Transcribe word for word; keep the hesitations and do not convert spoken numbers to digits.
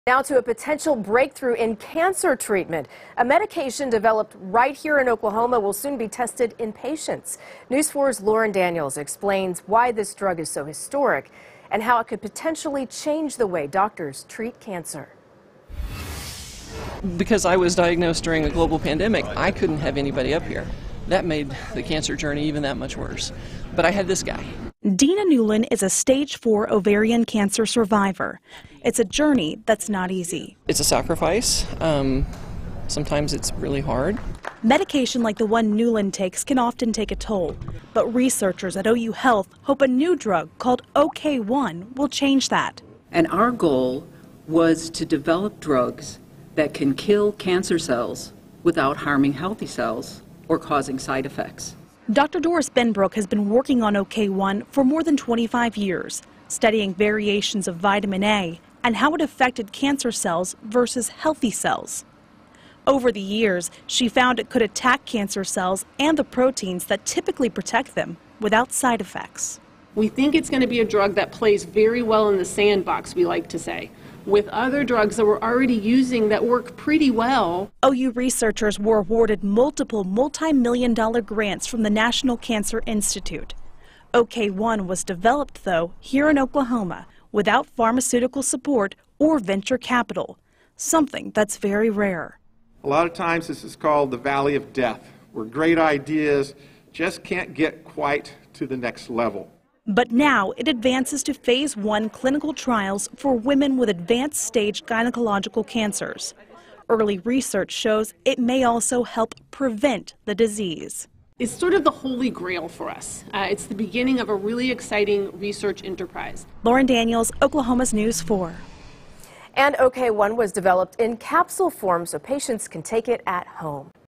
Now to a potential breakthrough in cancer treatment. A medication developed right here in Oklahoma will soon be tested in patients. News four's Lauren Daniels explains why this drug is so historic and how it could potentially change the way doctors treat cancer. Because I was diagnosed during the global pandemic, I couldn't have anybody up here. That made the cancer journey even that much worse. But I had this guy. Dina Newlin is a stage four ovarian cancer survivor. It's a journey that's not easy. It's a sacrifice. Um, sometimes it's really hard. Medication like the one Newlin takes can often take a toll. But researchers at O U Health hope a new drug called O K one will change that. And our goal was to develop drugs that can kill cancer cells without harming healthy cells or causing side effects. Doctor Doris Benbrook has been working on O K one for more than twenty-five years, studying variations of vitamin A and how it affected cancer cells versus healthy cells. Over the years, she found it could attack cancer cells and the proteins that typically protect them without side effects. We think it's going to be a drug that plays very well in the sandbox, we like to say, with other drugs that we're already using that work pretty well. O U researchers were awarded multiple multi-million dollar grants from the National Cancer Institute. O K one was developed, though, here in Oklahoma without pharmaceutical support or venture capital, something that's very rare. A lot of times this is called the valley of death, where great ideas just can't get quite to the next level. But now it advances to phase one clinical trials for women with advanced stage gynecological cancers. Early research shows it may also help prevent the disease. It's sort of the holy grail for us. Uh, it's the beginning of a really exciting research enterprise. Lauren Daniels, Oklahoma's News four. And O K one was developed in capsule form so patients can take it at home.